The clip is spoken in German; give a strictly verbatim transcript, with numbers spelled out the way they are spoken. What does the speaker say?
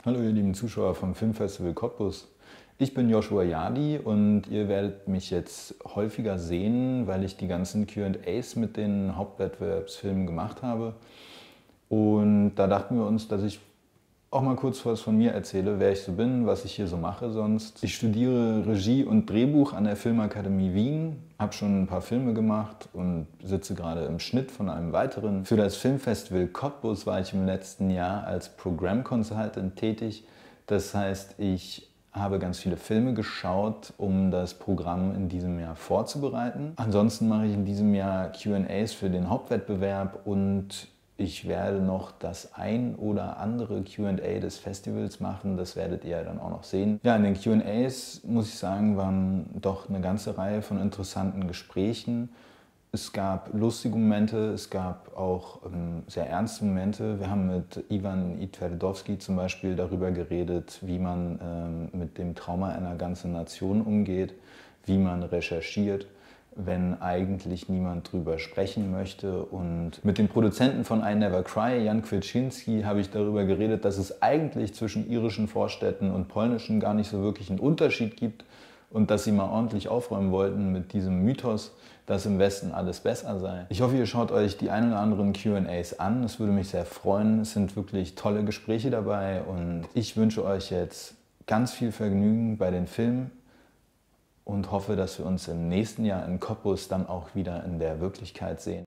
Hallo ihr lieben Zuschauer vom Filmfestival Cottbus. Ich bin Joshua Yadi und ihr werdet mich jetzt häufiger sehen, weil ich die ganzen Q and A's mit den Hauptwettbewerbsfilmen gemacht habe. Und da dachten wir uns, dass ich auch mal kurz was von mir erzähle, wer ich so bin, was ich hier so mache sonst. Ich studiere Regie und Drehbuch an der Filmakademie Wien, habe schon ein paar Filme gemacht und sitze gerade im Schnitt von einem weiteren. Für das Filmfestival Cottbus war ich im letzten Jahr als Program Consultant tätig. Das heißt, ich habe ganz viele Filme geschaut, um das Programm in diesem Jahr vorzubereiten. Ansonsten mache ich in diesem Jahr Q and A's für den Hauptwettbewerb und ich werde noch das ein oder andere Q and A des Festivals machen, das werdet ihr dann auch noch sehen. Ja, in den Q and A's, muss ich sagen, waren doch eine ganze Reihe von interessanten Gesprächen. Es gab lustige Momente, es gab auch ähm, sehr ernste Momente. Wir haben mit Ivan Itverdowski zum Beispiel darüber geredet, wie man ähm, mit dem Trauma einer ganzen Nation umgeht, wie man recherchiert, wenn eigentlich niemand drüber sprechen möchte. Und mit dem Produzenten von I Never Cry, Jan Kwilczynski, habe ich darüber geredet, dass es eigentlich zwischen irischen Vorstädten und polnischen gar nicht so wirklich einen Unterschied gibt und dass sie mal ordentlich aufräumen wollten mit diesem Mythos, dass im Westen alles besser sei. Ich hoffe, ihr schaut euch die ein oder anderen Q and A's an. Es würde mich sehr freuen. Es sind wirklich tolle Gespräche dabei und ich wünsche euch jetzt ganz viel Vergnügen bei den Filmen und hoffe, dass wir uns im nächsten Jahr in Cottbus dann auch wieder in der Wirklichkeit sehen.